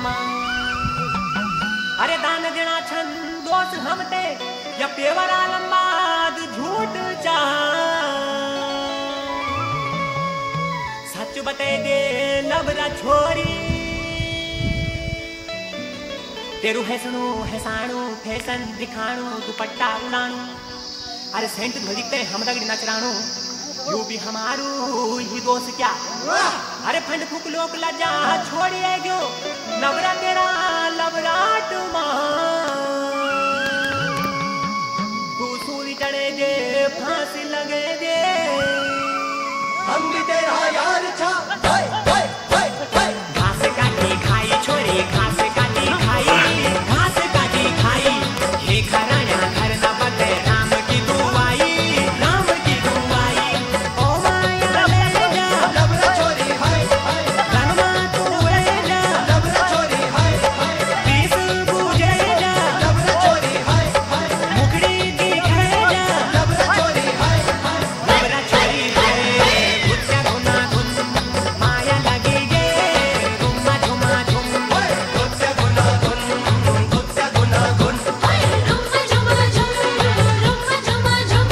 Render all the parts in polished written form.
अरे दान देना छन दोस्त हमते या पेवरा लंबाद झूठ चा सच बते दे लबरा छोरी तेरू हैसणू हैसाणू फैशन दिखाणू दुपट्टा उड़ाणू अरे सेंट धोलिकते हम दगड़ी नचराणू यू भी हमारू ही दोस्त क्या अरे फंड फूक लोक लजा छोड़िए गयो नवरा तेरा लवराट तू सूरी चढ़े दे फांसी लगे दे हम भी तेरा यार छा घास काटी खाई छोरी घास काटी खाई घास काटी खाई हे खराया घर न बदे राम की दुआई राम की दुआई ओ माया ले जा लबरा छोरी हाय रनमा तू ले जा लबरा छोरी हाय पीस बूझे जा लबरा छोरी हाय मुखड़ी दिखे जा लबरा छोरी हाय लबरा छोरी है गुच्चा गुना गुन माया लगी गे गुम्मा झुमा झुम गुत्ता गुना गुन गुत्ता गुना गुन रुम्मा झुमा झुम रुम्मा झुमा झुम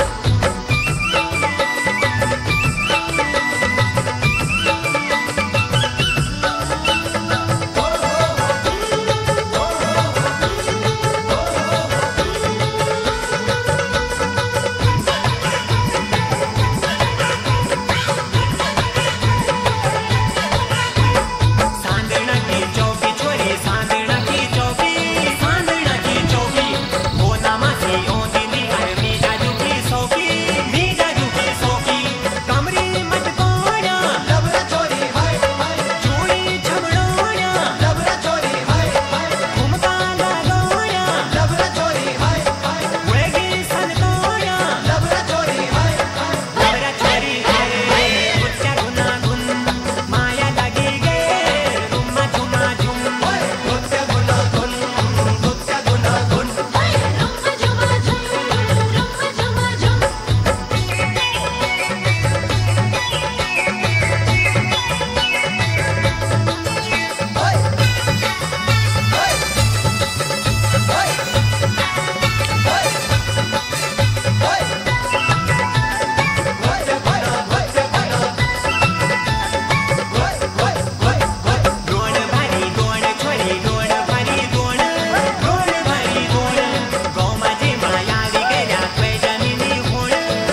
सांदना की चौकी छोरी सांदना की चौकी सांदना की चौकी वो नमासी ओंदी नी अरे मी जाजू की सौकी कमरी मत कोड़ा लबरा छोरी हाय चूड़ी छबड़ोड़ा लबरा छोरी हाय घुमका लगोड़ा लबरा छोरी हाय वेगी सनकोड़ा लबरा छोरी हाय लबरा छोरी है गुच्चा गुना गुन माया लगी गे रुम्मा झुमा झुम गुत्ता गुना गुन गुत्ता गुना गुन रुम्मा झुमा झुम रुम्मा झुमा झुम गोण भरी गोण छोरी गोण भरी गोण गोण भरी गोण गौ माझी मायावी गेल्या पैजनीनी होण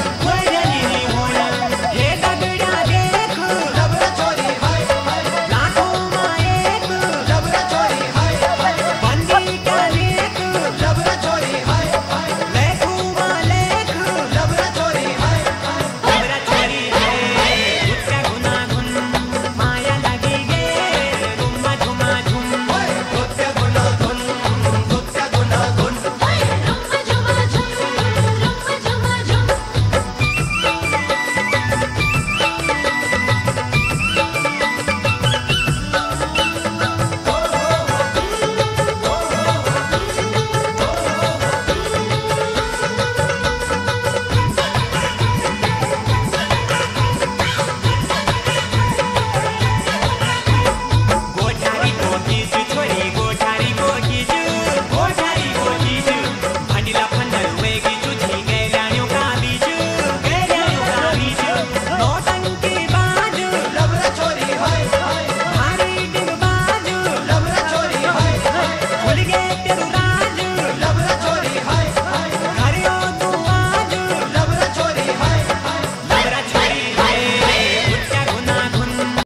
हे दगडा देख लबरा छोरी हाय लाखों मायेक लबरा छोरी हाय बंदी का लेख लबरा छोरी हाय लेखू मालेख लबरा छोरी हाय लबरा छोरी है गुच्चा गुना गुन माया लगी गे रुम्मा झुमा झुम गुत्ता गुना गुन गुत्ता गुना गुन रुम्मा झुमा झुम रुम्मा झुमा झुम गोठारी को कीज छोरी गोठारी को कीज भांडीला फंदर वेगी तुझी गैल्याण्यो का बीज नौटंकी बाज लबरा छोरी हाय भारी डिग बाज लबरा छोरी हाय खुल गे तेरू